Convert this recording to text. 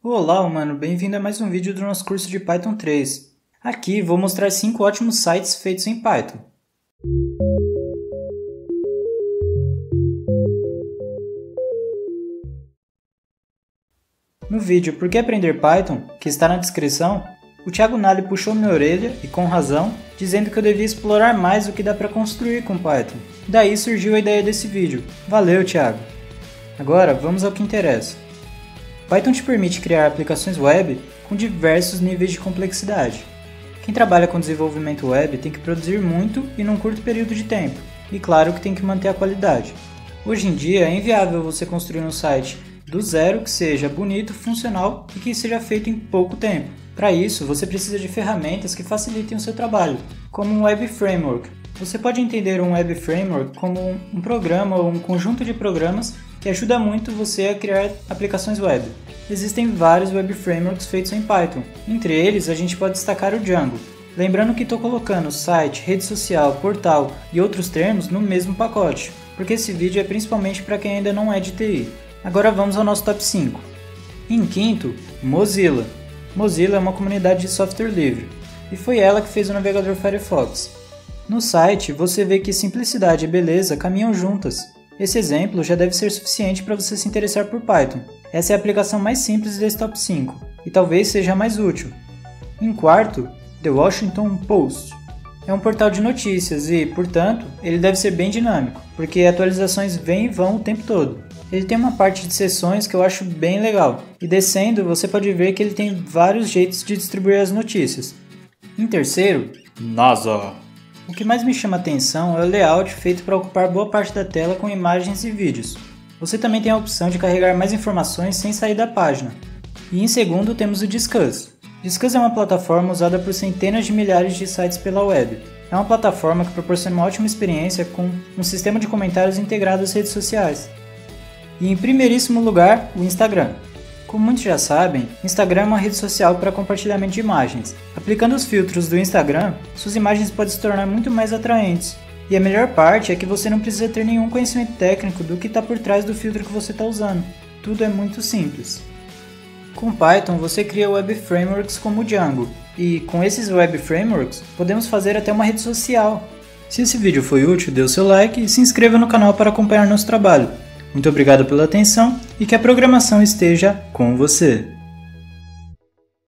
Olá, humano! Bem-vindo a mais um vídeo do nosso curso de Python 3. Aqui vou mostrar 5 ótimos sites feitos em Python. No vídeo Por que aprender Python, que está na descrição, o Thiago Nali puxou minha orelha, e com razão, dizendo que eu devia explorar mais o que dá para construir com Python. Daí surgiu a ideia desse vídeo. Valeu, Thiago! Agora, vamos ao que interessa. Python te permite criar aplicações web com diversos níveis de complexidade. Quem trabalha com desenvolvimento web tem que produzir muito e num curto período de tempo, e claro que tem que manter a qualidade. Hoje em dia é inviável você construir um site do zero que seja bonito, funcional e que seja feito em pouco tempo. Para isso, você precisa de ferramentas que facilitem o seu trabalho, como um Web Framework. Você pode entender um Web Framework como um programa ou um conjunto de programas que ajuda muito você a criar aplicações web. Existem vários Web Frameworks feitos em Python. Entre eles, a gente pode destacar o Django. Lembrando que estou colocando site, rede social, portal e outros termos no mesmo pacote, porque esse vídeo é principalmente para quem ainda não é de TI. Agora vamos ao nosso top 5. Em quinto, Mozilla. Mozilla é uma comunidade de software livre, e foi ela que fez o navegador Firefox. No site, você vê que simplicidade e beleza caminham juntas. Esse exemplo já deve ser suficiente para você se interessar por Python. Essa é a aplicação mais simples desse top 5, e talvez seja a mais útil. Em quarto, The Washington Post. É um portal de notícias e, portanto, ele deve ser bem dinâmico, porque atualizações vêm e vão o tempo todo. Ele tem uma parte de seções que eu acho bem legal, e descendo você pode ver que ele tem vários jeitos de distribuir as notícias. Em terceiro, NASA. O que mais me chama a atenção é o layout feito para ocupar boa parte da tela com imagens e vídeos. Você também tem a opção de carregar mais informações sem sair da página. E em segundo temos o Disqus. Disqus é uma plataforma usada por centenas de milhares de sites pela web. É uma plataforma que proporciona uma ótima experiência com um sistema de comentários integrado às redes sociais. E em primeiríssimo lugar, o Instagram. Como muitos já sabem, Instagram é uma rede social para compartilhamento de imagens. Aplicando os filtros do Instagram, suas imagens podem se tornar muito mais atraentes. E a melhor parte é que você não precisa ter nenhum conhecimento técnico do que está por trás do filtro que você está usando. Tudo é muito simples. Com Python, você cria Web Frameworks como o Django. E com esses Web Frameworks, podemos fazer até uma rede social. Se esse vídeo foi útil, dê o seu like e se inscreva no canal para acompanhar nosso trabalho. Muito obrigado pela atenção e que a programação esteja com você!